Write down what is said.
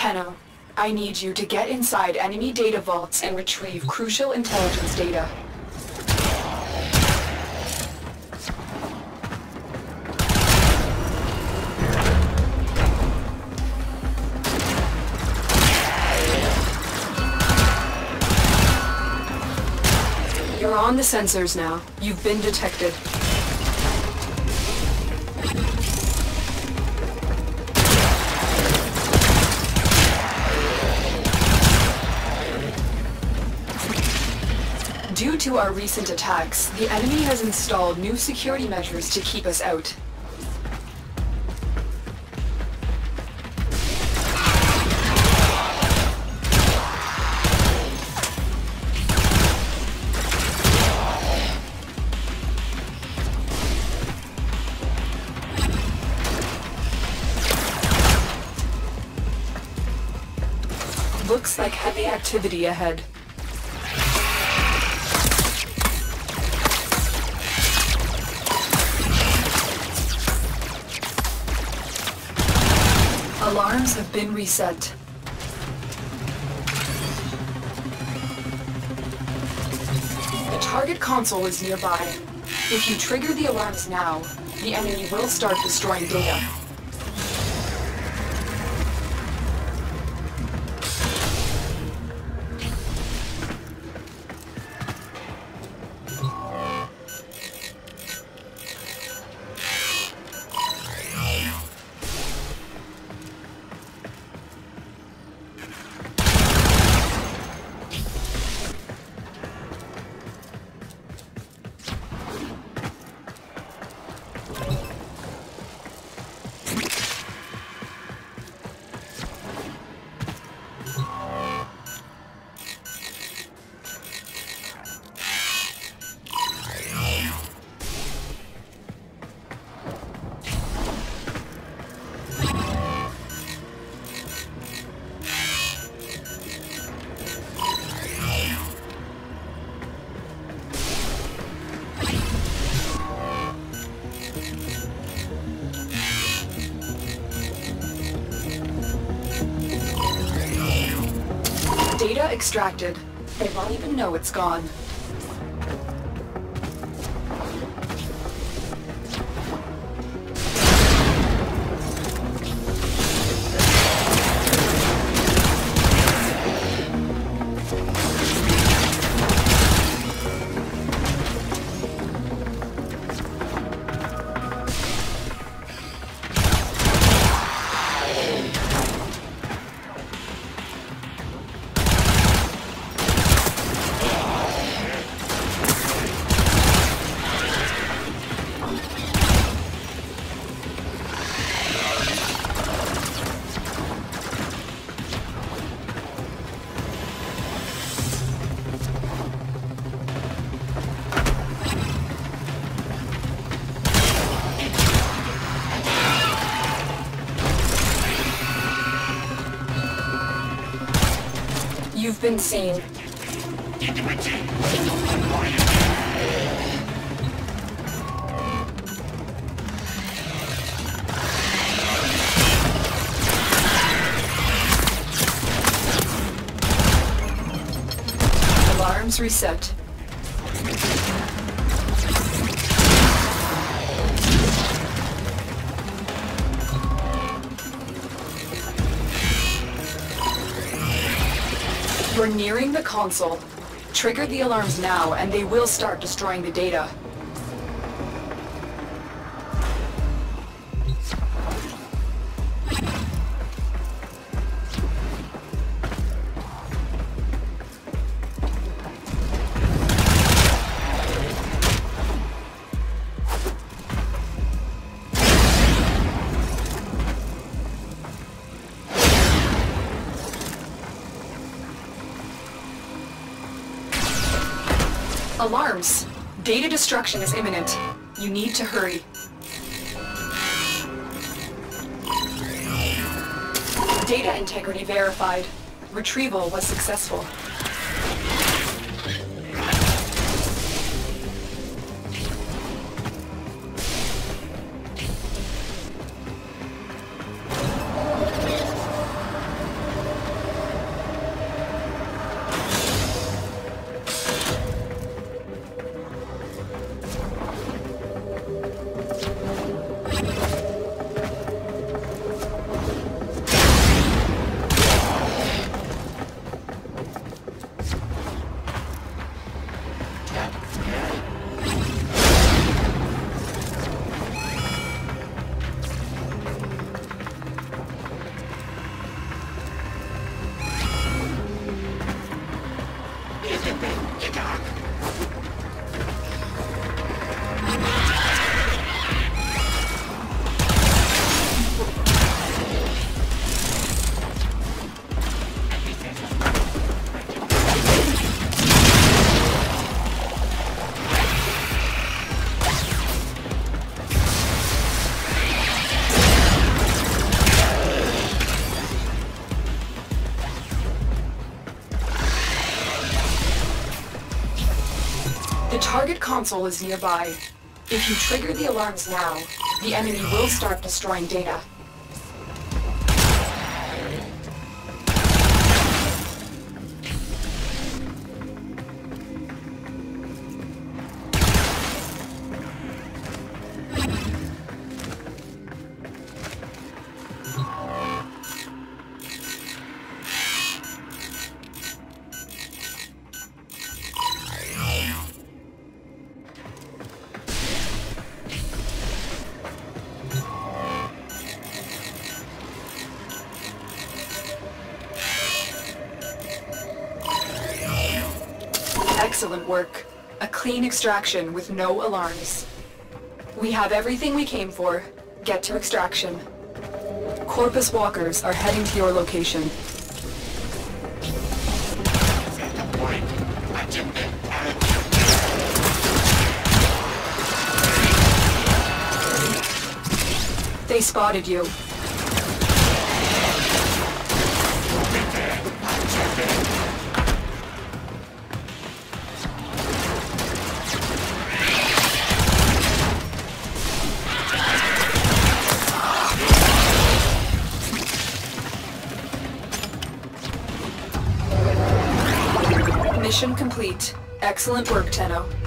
Tenno, I need you to get inside enemy data vaults and retrieve crucial intelligence data. You're on the sensors now. You've been detected. Due to our recent attacks, the enemy has installed new security measures to keep us out. Looks like heavy activity ahead. Alarms have been reset. The target console is nearby. If you trigger the alarms now, the enemy will start destroying data. Data extracted. They won't even know it's gone. You've been seen. Alarms reset. We're nearing the console. Trigger the alarms now, and they will start destroying the data. Alarms! Data destruction is imminent. You need to hurry. Data integrity verified. Retrieval was successful. console is nearby. If you trigger the alarms now, the enemy will start destroying data. Excellent work. A clean extraction with no alarms. We have everything we came for. Get to extraction. Corpus walkers are heading to your location. They spotted you. Mission complete. Excellent work, Tenno.